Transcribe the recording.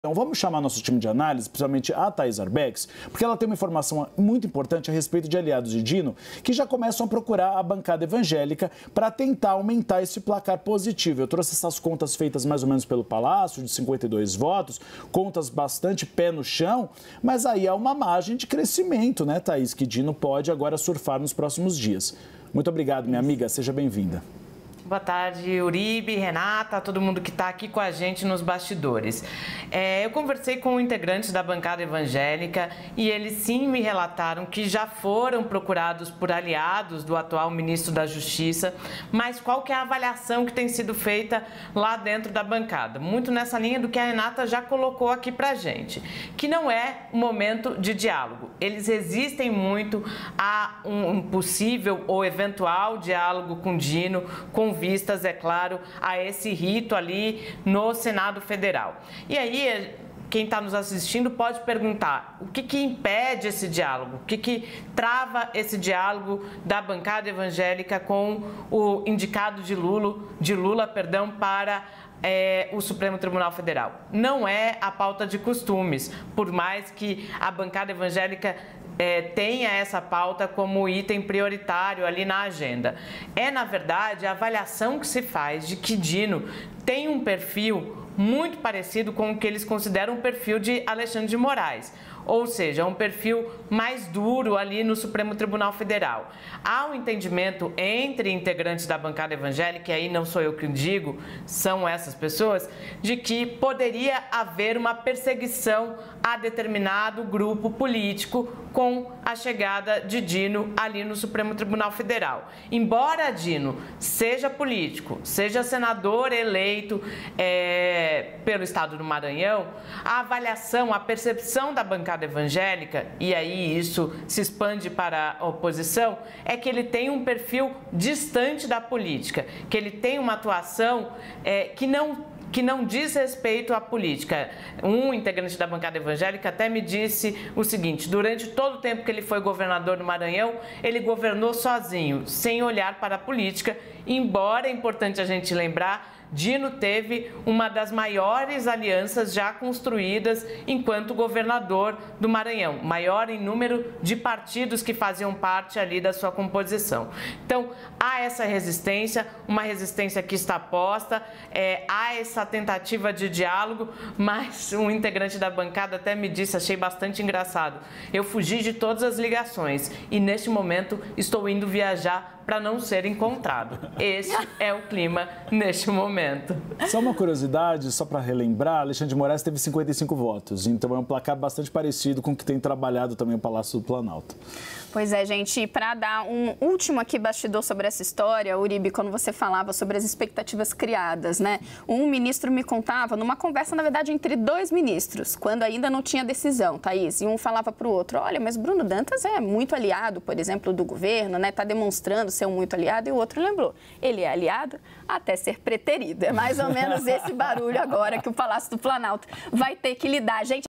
Então, vamos chamar nosso time de análise, principalmente a Thaís Arbex, porque ela tem uma informação muito importante a respeito de aliados de Dino, que já começam a procurar a bancada evangélica para tentar aumentar esse placar positivo. Eu trouxe essas contas feitas mais ou menos pelo Palácio, de 52 votos, contas bastante pé no chão, mas aí há uma margem de crescimento, né, Thaís, que Dino pode agora surfar nos próximos dias. Muito obrigado, minha amiga, seja bem-vinda. Boa tarde, Uribe, Renata, todo mundo que está aqui com a gente nos bastidores. Eu conversei com integrantes da bancada evangélica e eles sim me relataram que já foram procurados por aliados do atual ministro da Justiça, mas qual que é a avaliação que tem sido feita lá dentro da bancada? Muito nessa linha do que a Renata já colocou aqui pra gente, que não é um momento de diálogo. Eles resistem muito a um possível ou eventual diálogo com Dino, com vistas, é claro, a esse rito ali no Senado Federal. E aí, quem está nos assistindo pode perguntar o que impede esse diálogo, o que trava esse diálogo da bancada evangélica com o indicado de Lula, para o Supremo Tribunal Federal. Não é a pauta de costumes, por mais que a bancada evangélica tenha essa pauta como item prioritário ali na agenda. É, na verdade, a avaliação que se faz de que Dino tem um perfil muito parecido com o que eles consideram um perfil de Alexandre de Moraes, ou seja, um perfil mais duro ali no Supremo Tribunal Federal. Há um entendimento entre integrantes da bancada evangélica, e aí não sou eu que digo, são essas pessoas, de que poderia haver uma perseguição a determinado grupo político com a chegada de Dino ali no Supremo Tribunal Federal. Embora Dino seja político, seja senador eleito pelo estado do Maranhão, a avaliação, a percepção da bancada evangélica, e aí isso se expande para a oposição, é que ele tem um perfil distante da política, que ele tem uma atuação que não diz respeito à política. Um integrante da bancada evangélica até me disse o seguinte: durante todo o tempo que ele foi governador do Maranhão, ele governou sozinho, sem olhar para a política, embora é importante a gente lembrar, Dino teve uma das maiores alianças já construídas enquanto governador do Maranhão, maior em número de partidos que faziam parte ali da sua composição. Então, há essa resistência, uma resistência que está posta, há essa tentativa de diálogo, mas um integrante da bancada até me disse, achei bastante engraçado, eu fugi de todas as ligações e neste momento estou indo viajar para não ser encontrado. Esse é o clima neste momento. Só uma curiosidade, só para relembrar, Alexandre de Moraes teve 55 votos, então é um placar bastante parecido com o que tem trabalhado também o Palácio do Planalto. Pois é, gente, para dar um último aqui bastidor sobre essa história, Uribe, quando você falava sobre as expectativas criadas, né? Um ministro me contava, numa conversa, na verdade, entre dois ministros, quando ainda não tinha decisão, Thaís, e um falava para o outro, olha, mas Bruno Dantas é muito aliado, por exemplo, do governo, né? Está demonstrando ser um muito aliado, e o outro lembrou, ele é aliado até ser preterido. É mais ou menos esse barulho agora que o Palácio do Planalto vai ter que lidar. Gente,